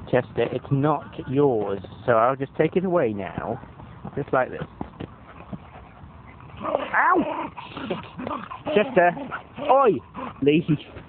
Chester, it's not yours, so I'll just take it away now. Just like this. Ow! Chester! Oi! Leave.